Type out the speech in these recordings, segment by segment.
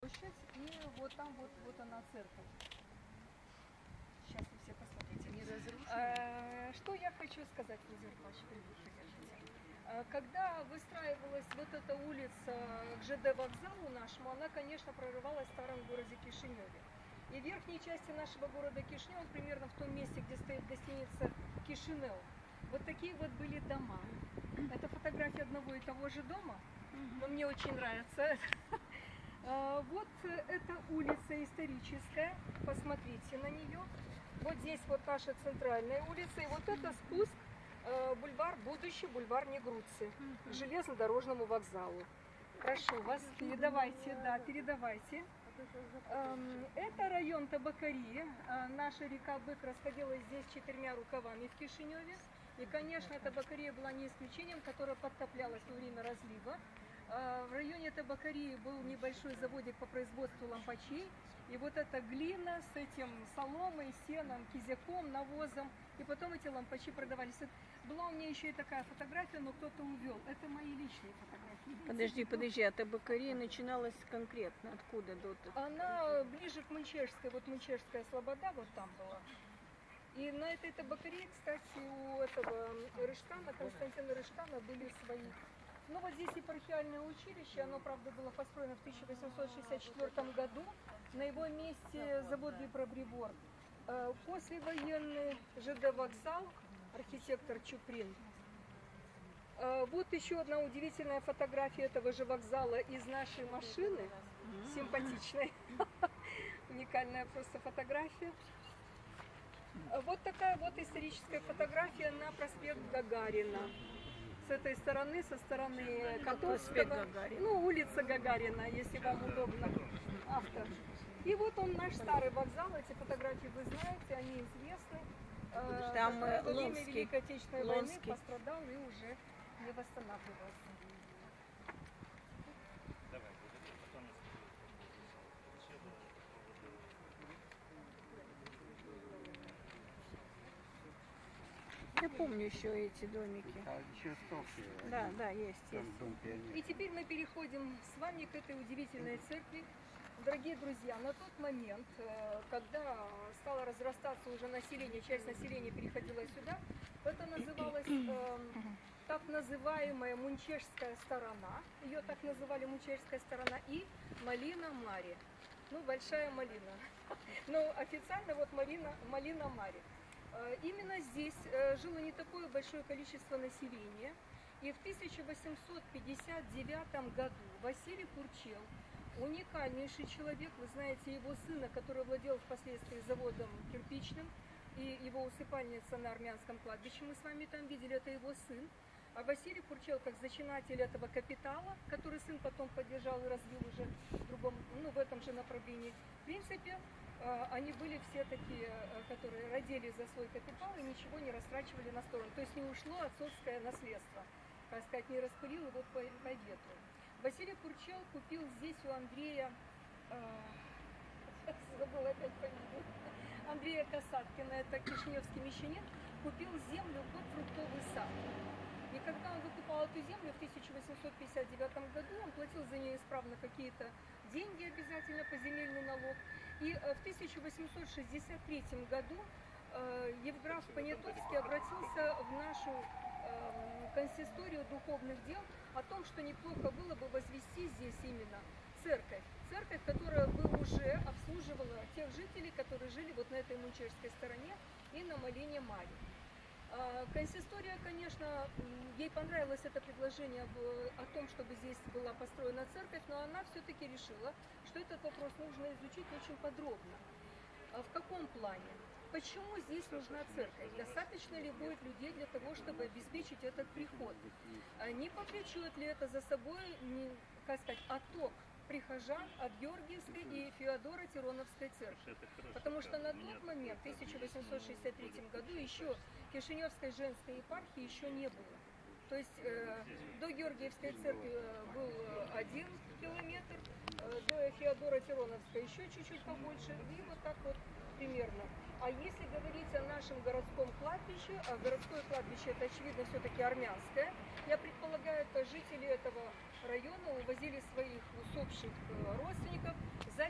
площадь, и вот там вот она церковь. Сейчас вы все посмотрите. Не разрушена? Что я хочу сказать, Владимир Павлович, подержите. Когда выстраивалась вот эта улица к ЖД вокзалу нашему, она, конечно, прорывалась в старом городе Кишиневе. И в верхней части нашего города Кишинева, примерно в том месте, где стоит гостиница Кишинев, вот такие вот были дома. Это фотография одного и того же дома, но мне очень нравится. Вот эта улица историческая, посмотрите на нее. Вот здесь вот наша центральная улица, и вот это спуск, бульвар Будущий, бульвар Негруцци, к железнодорожному вокзалу. Прошу вас, передавайте, да, передавайте. Это район Табакарии. Наша река Бык расходилась здесь 4 рукавами в Кишиневе. И, конечно, Табакария была не исключением, которая подтоплялась во время разлива. В районе Табакарии был небольшой заводик по производству лампачей. И вот эта глина с этим соломой, сеном, кизяком, навозом. И потом эти лампачи продавались. Была у меня еще и такая фотография, но кто-то увел. Это мои личные фотографии. Подожди, а Табакария начиналась конкретно? Откуда до? Она ближе к Мунчешской. Вот Мунчешская слобода вот там была. И на этой Табакарии, кстати, у этого Рыштана, Константина Рыштана, были свои. Ну вот здесь епархиальное училище, оно, правда, было построено в 1864 году. На его месте завод Випробрибор. Послевоенный ЖД вокзал, архитектор Чуприн. Вот еще одна удивительная фотография этого же вокзала из нашей машины, симпатичной. Уникальная просто фотография. Вот такая вот историческая фотография на проспект Гагарина. С этой стороны, со стороны Котовского, ну, улица Гагарина, если вам удобно, автор. И вот он, наш старый вокзал, эти фотографии вы знаете, они известны. Там во время Великой Отечественной войны пострадал и уже не восстанавливался. Я помню еще эти домики. А еще столки. Да, есть. И теперь мы переходим с вами к этой удивительной церкви. Дорогие друзья, на тот момент, когда стало разрастаться уже население, часть населения переходила сюда, это называлось так называемая Мунчешская сторона, ее так называли Мунчешская сторона, и Малина Мари, ну, Большая Малина, но официально вот Малина Мари. Именно здесь жило не такое большое количество населения, и в 1859 году Василий Пурчел, уникальнейший человек, вы знаете его сына, который владел впоследствии заводом кирпичным, и его усыпальница на армянском кладбище, мы с вами там видели, это его сын. А Василий Пурчел, как зачинатель этого капитала, который сын потом поддержал и развил уже в другом, ну, в этом же направлении, в принципе, они были все такие, которые родили за свой капитал и ничего не растрачивали на сторону. То есть не ушло отцовское наследство, так сказать, не распылил его по ветру. Василий Пурчел купил здесь у Андрея, забыла опять фамилию, Андрея Касаткина, это кишиневский мещанин, купил землю под фруктовый сад. И когда он выкупал эту землю в 1859 году, он платил за нее исправно какие-то деньги обязательно, поземельный налог. И в 1863 году Евграф Понятовский обратился в нашу консисторию духовных дел о том, что неплохо было бы возвести здесь именно церковь. Церковь, которая бы уже обслуживала тех жителей, которые жили вот на этой Мунчешской стороне и на Малине Мари. Консистория, конечно, ей понравилось это предложение о том, чтобы здесь была построена церковь, но она все-таки решила, что этот вопрос нужно изучить очень подробно. В каком плане? Почему здесь нужна церковь? Достаточно ли будет людей для того, чтобы обеспечить этот приход? Не повлечет ли это за собой, как сказать, отток прихожан от Георгиевской и Феодора Тироновской церкви? Потому что на тот момент, в 1863 году, еще Кишиневской женской епархии еще не было. То есть до Георгиевской церкви был 1 километр, до Феодора Тироновской еще чуть-чуть побольше, и вот так вот примерно. А если говорить о нашем городском кладбище, а городское кладбище это очевидно все-таки армянское, я предполагаю, это жители этого района увозили своих усопших родственников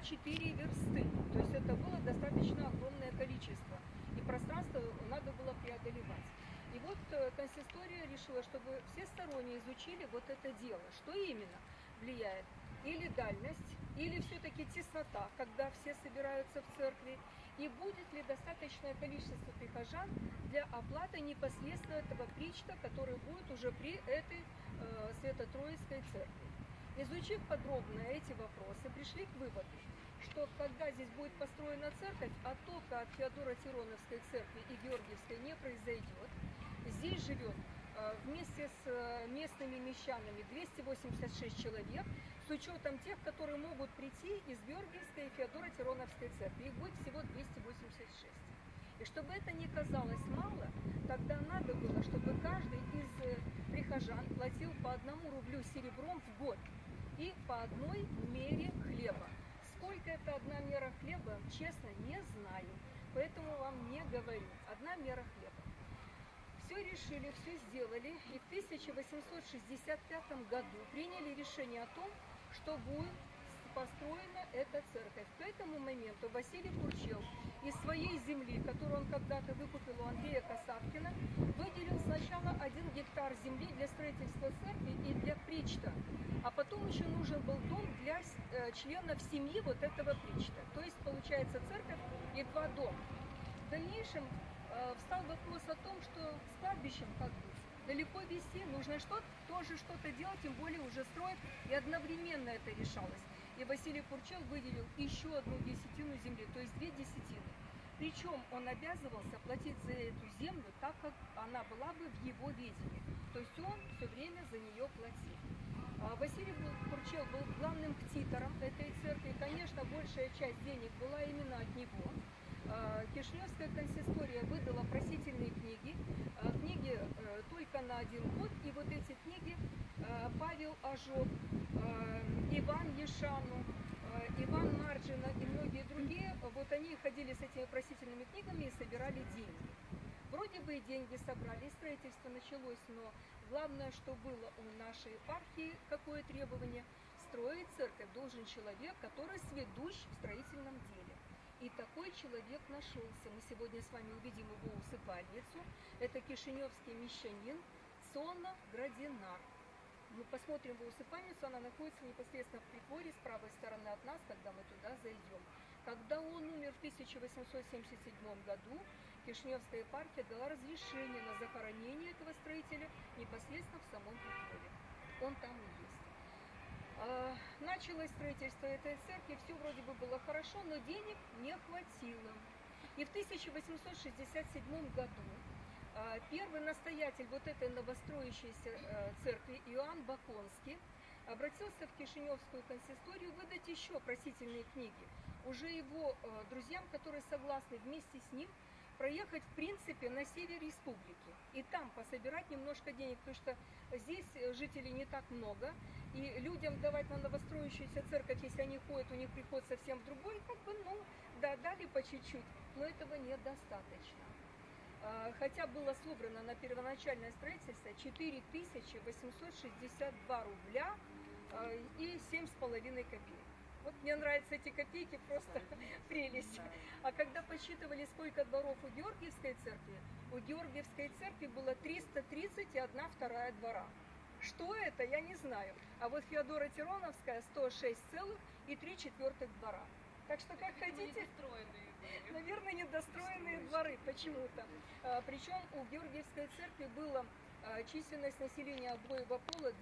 на 4 версты. То есть это было достаточно огромное количество. И пространство надо было преодолевать. И вот консистория решила, чтобы всесторонне изучили вот это дело. Что именно влияет? Или дальность, или все-таки теснота, когда все собираются в церкви, и будет ли достаточное количество прихожан для оплаты непосредственно этого причта, который будет уже при этой Свято-Троицкой церкви. Изучив подробно эти вопросы, пришли к выводу, что когда здесь будет построена церковь, оттока от Феодоро-Тироновской церкви и Георгиевской не произойдет. Здесь живет вместе с местными мещанами 286 человек, с учетом тех, которые могут прийти из Георгиевской и Феодоро-Тироновской церкви. Их будет всего 286. И чтобы это не казалось мало, тогда надо было, чтобы каждый из прихожан платил по 1 рублю серебром в год и по 1 мере хлеба. Сколько это 1 мера хлеба, честно, не знаю, поэтому вам не говорю. 1 мера хлеба. Все решили, все сделали, и в 1865 году приняли решение о том, что будет построена эта церковь. К этому моменту Василий Курчел из своей земли, которую он когда-то выкупил у Андрея Касаткина, выделил сначала 1 гектар земли для строительства церкви и для причта, а потом еще нужен был дом для членов семьи вот этого причта. То есть получается церковь и 2 дома. В дальнейшем встал вопрос о том, что с кладбищем как быть. Далеко везти, нужно тоже что-то делать, тем более уже строят, и одновременно это решалось. И Василий Курчел выделил еще 1 десятину земли, то есть 2 десятины. Причем он обязывался платить за эту землю так, как она была бы в его ведении. То есть он все время за нее платил. Василий Курчел был главным ктитором этой церкви. Конечно, большая часть денег была именно от него. Кишиневская консистория выдала просительные книги, книги только на 1 год, и вот эти книги Павел Ажов, Иван Ешану, Иван Марджина и многие другие, вот они ходили с этими просительными книгами и собирали деньги. Вроде бы и деньги собрали, и строительство началось, но главное, что было у нашей епархии, какое требование, строить церковь должен человек, который сведущ в строительном деле. И такой человек нашелся. Мы сегодня с вами увидим его усыпальницу. Это кишиневский мещанин Сонна Градинар. Мы посмотрим его усыпальницу, она находится непосредственно в притворе с правой стороны от нас, когда мы туда зайдем. Когда он умер в 1877 году, Кишиневская епархия дала разрешение на захоронение этого строителя непосредственно в самом притворе. Он там и есть. Началось строительство этой церкви, все вроде бы было хорошо, но денег не хватило. И в 1867 году первый настоятель вот этой новостроящейся церкви Иоанн Баконский обратился в Кишиневскую консисторию выдать еще просительные книги. Уже его друзьям, которые согласны вместе с ним проехать, в принципе, на север республики и там пособирать немножко денег, потому что здесь жителей не так много, и людям давать на новостроящуюся церковь, если они ходят, у них приход совсем в другой, как бы, да, дали по чуть-чуть, но этого недостаточно. Хотя было собрано на первоначальное строительство 4862 рубля и 7,5 копеек. Вот мне нравятся эти копейки, просто прелесть. А когда подсчитывали, сколько дворов у Георгиевской церкви было 330 и 1/2 двора. Что это, я не знаю. А вот Феодоро-Тироновская 106,3 двора. Так что как хотите, наверное, недостроенные дворы почему-то. Причем у Георгиевской церкви была численность населения обоего пола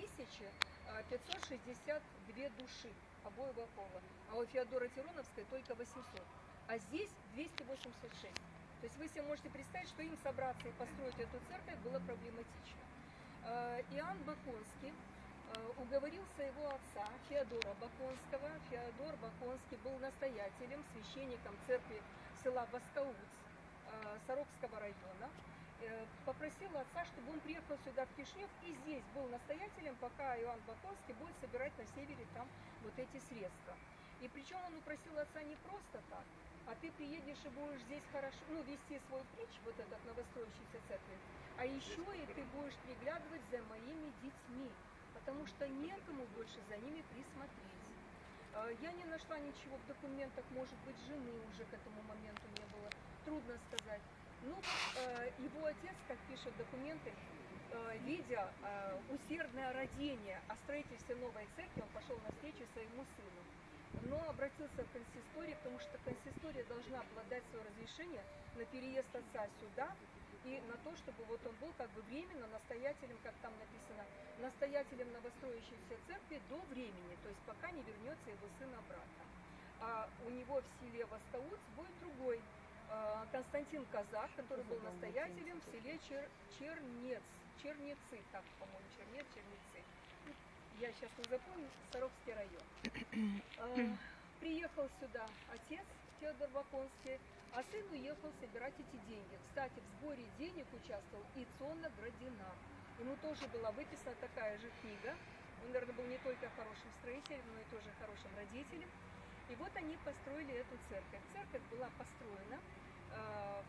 2562 души обоего пола, а у Феодоро-Тироновской только 800, а здесь 286. То есть вы себе можете представить, что им собраться и построить эту церковь было проблематично. Иоанн Баконский уговорил своего отца Феодора Баконского. Феодор Баконский был настоятелем, священником церкви села Воскауц Сорокского района. Попросил отца, чтобы он приехал сюда в Кишинев и здесь был настоятелем, пока Иоанн Баконский будет собирать на севере там вот эти средства. И причем он упросил отца не просто так, а ты приедешь и будешь здесь хорошо, вести свой притч, вот этот новостроящийся церковь, а еще и ты будешь приглядывать за моими детьми, потому что некому больше за ними присмотреть. Я не нашла ничего в документах, может быть, жены уже к этому моменту не было, трудно сказать. Ну, его отец, как пишет документы, видя усердное родение о строительстве новой церкви, он пошел навстречу своему сыну. Но обратился в консисторию, потому что консистория должна была дать свое разрешение на переезд отца сюда и на то, чтобы вот он был как бы временно настоятелем, как там написано, настоятелем новостроящейся церкви до времени, то есть пока не вернется его сын обратно. А у него в селе Востауц будет другой, Константин Казак, который был настоятелем в селе Чернецы, так, по-моему, Чернецы. Я сейчас не запомню, Саровский район. Приехал сюда отец Теодор Ваконский, а сын уехал собирать эти деньги. Кстати, в сборе денег участвовал и Цонна Градина. Ему тоже была выписана такая же книга. Он, наверное, был не только хорошим строителем, но и тоже хорошим родителем. И вот они построили эту церковь. Церковь была построена в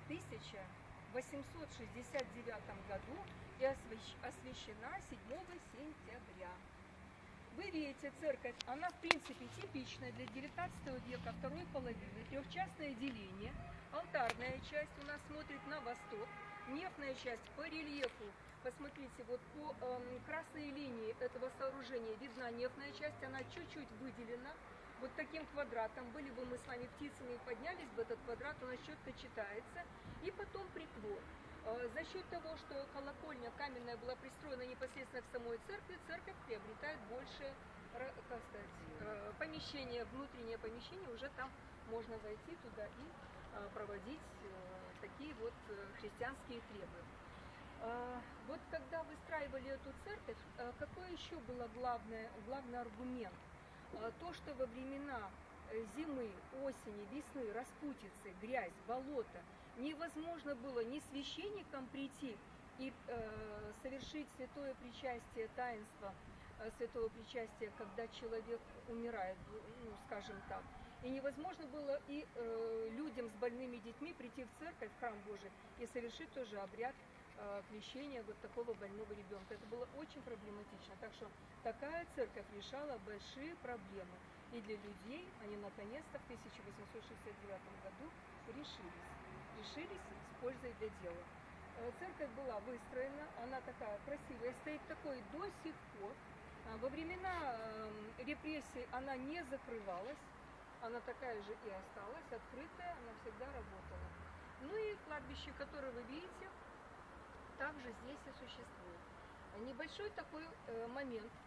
1869 году и освящена 7 сентября. Вы видите, церковь, она в принципе типичная для 19 века, второй половины, трехчастное деление, алтарная часть у нас смотрит на восток, нефная часть по рельефу, посмотрите, вот по красной линии этого сооружения видна нефная часть, она чуть-чуть выделена вот таким квадратом, были бы мы с вами птицами и поднялись бы этот квадрат, у нас четко читается, и потом притвор. За счет того, что колокольня каменная была пристроена непосредственно к самой церкви, церковь приобретает больше, как сказать, помещение, внутреннее помещение, уже там можно зайти туда и проводить такие вот христианские требования. Вот когда выстраивали эту церковь, какой еще был главный аргумент? То, что во времена зимы, осени, весны, распутицы, грязь, болото, невозможно было ни священникам прийти и совершить святое причастие, таинство святого причастия, когда человек умирает, ну, скажем так. И невозможно было и людям с больными детьми прийти в церковь, в храм Божий, и совершить тоже обряд крещения вот такого больного ребенка. Это было очень проблематично. Так что такая церковь решала большие проблемы. И для людей они наконец-то в 1869 году решились с пользой для дела. Церковь была выстроена, она такая красивая, стоит такой до сих пор. Во времена репрессий она не закрывалась, она такая же и осталась, открытая, она всегда работала. Ну и кладбище, которое вы видите, также здесь и существует. Небольшой такой момент. В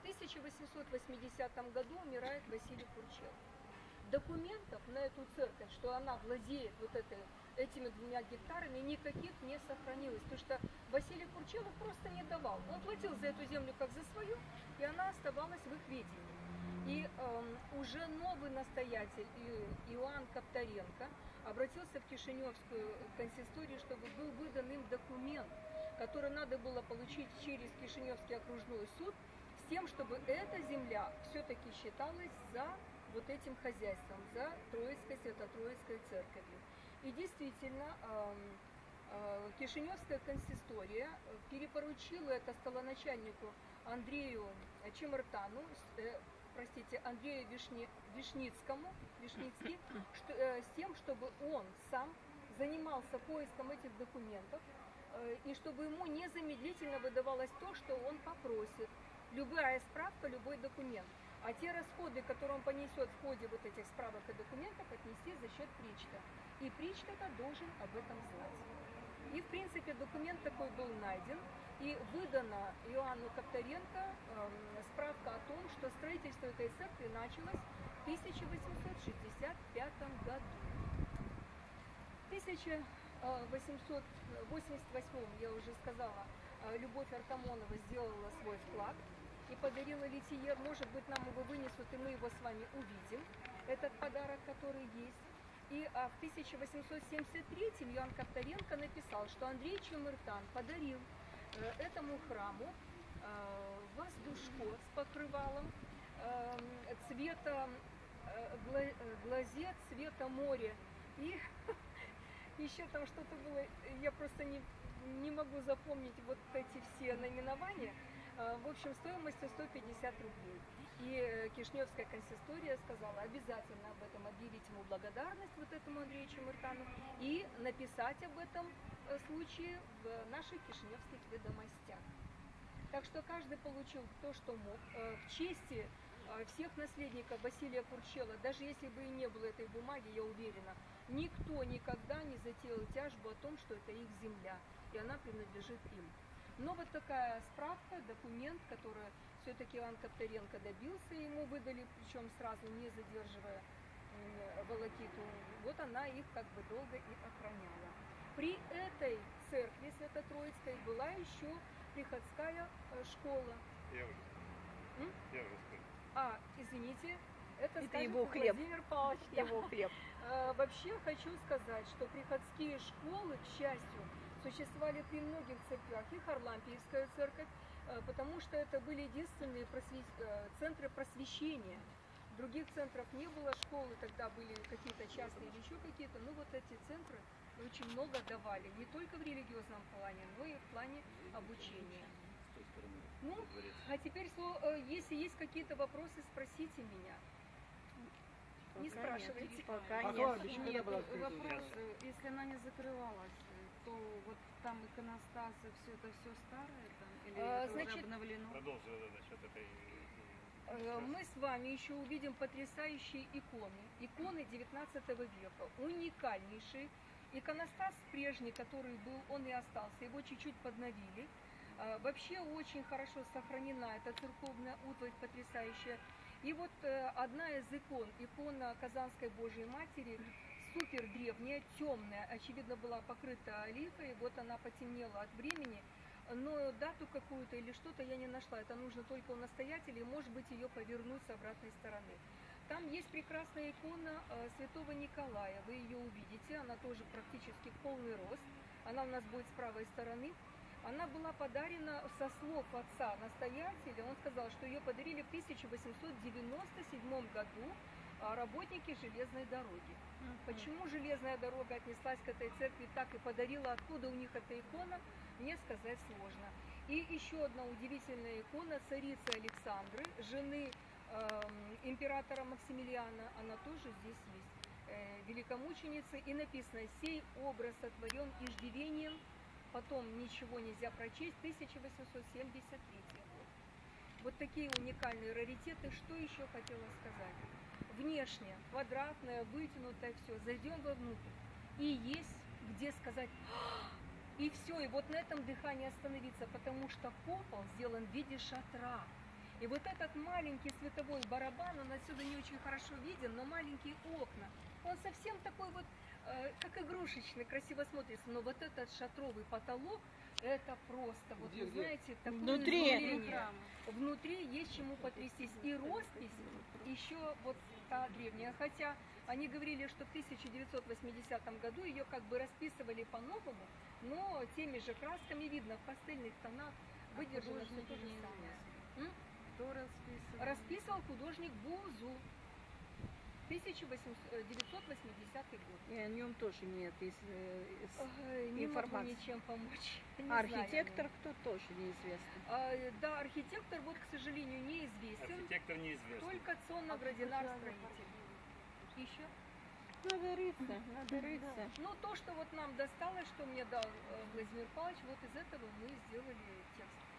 1880 году умирает Василий Курчев. Документов на эту церковь, что она владеет вот этими 2 гектарами, никаких не сохранилось. Потому что Василий Курчев просто не давал. Он платил за эту землю как за свою, и она оставалась в их ведении. И уже новый настоятель Иоанн Капторенко обратился в Кишиневскую консисторию, чтобы был выдан им документ, который надо было получить через Кишиневский окружной суд, с тем, чтобы эта земля все-таки считалась за вот этим хозяйством, за Троицкой, Свято-Троицкой церковью. И действительно, Кишиневская консистория перепоручила это столоначальнику Андрею Чемертану, Андрею Вишницкому, с тем, чтобы он сам занимался поиском этих документов, и чтобы ему незамедлительно выдавалось то, что он попросит. Любая справка, любой документ. А те расходы, которые он понесет в ходе вот этих справок и документов, отнести за счет причта. И причта-то должен об этом знать. И, в принципе, документ такой был найден. И выдана Иоанну Капторенко справка о том, что строительство этой церкви началось в 1865 году. В 1888, я уже сказала, Любовь Артамонова сделала свой вклад и подарила литиер. Может быть, нам его вынесут, и мы его с вами увидим, этот подарок, который есть. И в 1873 Иоанн Капторенко написал, что Андрей Чемертан подарил этому храму воздушко с покрывалом цвета глазет, цвета моря. И еще там что-то было, я просто не могу запомнить вот эти все наименования. В общем, стоимостью 150 рублей. И Кишиневская консистория сказала обязательно об этом объявить ему благодарность, вот этому Андрею Чемертану, и написать об этом случае в наших кишиневских ведомостях. Так что каждый получил то, что мог. В чести всех наследников Василия Курчела, даже если бы и не было этой бумаги, я уверена, никто никогда не затеял тяжбу о том, что это их земля, и она принадлежит им. Но вот такая справка, документ, который все-таки Иван Капторенко добился, ему выдали, причем сразу не задерживая волокиту, вот она их как бы долго и охраняла. При этой церкви Свято-Троицкой была еще приходская школа. Я уже сказал. Извините, это скажет его хлеб. Владимир Павлович. Его хлеб. Вообще хочу сказать, что приходские школы, к счастью, существовали при многих церквях, и Харлампиевская церковь, потому что это были единственные центры просвещения. Других центров не было, школы тогда были какие-то частные или еще какие-то, но вот эти центры очень много давали, не только в религиозном плане, но и в плане обучения. Ну, а теперь, если есть какие-то вопросы, спросите меня. Не спрашивайте. Пока Нет, вопрос, если она не закрывалась, то вот там иконостасы, все старое там, или это значит, уже обновлено? Продолжила насчет этой... Мы с вами еще увидим потрясающие иконы. Иконы 19 века, уникальнейшие. Иконостас прежний, который был, он и остался, его чуть-чуть подновили. Вообще очень хорошо сохранена эта церковная утварь потрясающая. И вот одна из икон, икона Казанской Божьей Матери, супер древняя, темная, очевидно была покрыта олифой, вот она потемнела от времени, но дату какую-то или что-то я не нашла, это нужно только у настоятелей, может быть ее повернуть с обратной стороны. Там есть прекрасная икона святого Николая, вы ее увидите, она тоже практически полный рост, она у нас будет с правой стороны. Она была подарена со слов отца настоятеля, он сказал, что ее подарили в 1897 году работники железной дороги. Почему железная дорога отнеслась к этой церкви так и подарила, откуда у них эта икона, мне сказать сложно. И еще одна удивительная икона царицы Александры, жены императора Максимилиана, она тоже здесь есть, великомученицы, и написано: «Сей образ сотворен иждивением». Потом ничего нельзя прочесть, 1873 год. Вот такие уникальные раритеты. Что еще хотела сказать? Внешне, квадратное, вытянутое все. Зайдем вовнутрь. И есть где сказать и все. И вот на этом дыхании остановиться, потому что купол сделан в виде шатра. И вот этот маленький световой барабан, он отсюда не очень хорошо виден, но маленькие окна. Он совсем такой вот, как игрушечный, красиво смотрится. Но вот этот шатровый потолок, это просто, вот вы знаете, такое изумление. Внутри есть чему потрястись. И роспись еще вот та древняя. Хотя они говорили, что в 1980 году ее как бы расписывали по-новому, но теми же красками видно, в пастельных тонах выдержано все то же самое. Кто расписывал? Расписывал художник Бузу. 1980 год. И о нем тоже нет Не могу информации. ничем помочь. Не Архитектор знаю. кто тоже неизвестно. Да, архитектор, вот, к сожалению, неизвестен. Архитектор неизвестный. Только Цонно-Градинар строитель. Еще? Надо рыться, надо рыться. Ну, то, что вот нам досталось, что мне дал Владимир Павлович, вот из этого мы сделали текст.